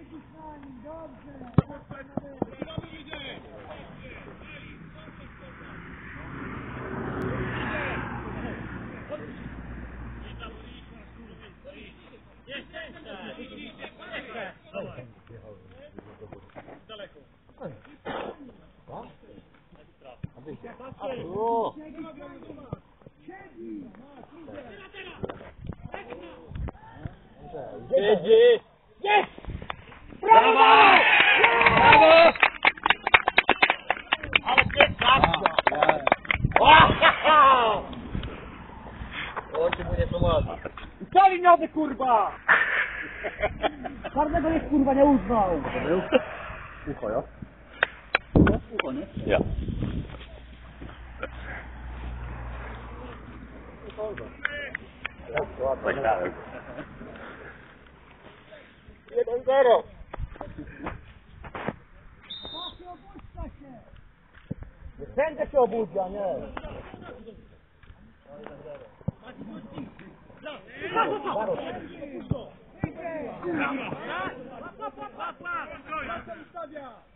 Jest! Brawo! Brawo! Ale ty on ci mu nie pomaga. Co liniowy, kurwa! Czarnego jest, kurwa, nie uznał. Ucho, ja? Ucho, nie? Ja. Tak dałem. 1-0. Sędzia się obudzi, a nie. Brawo!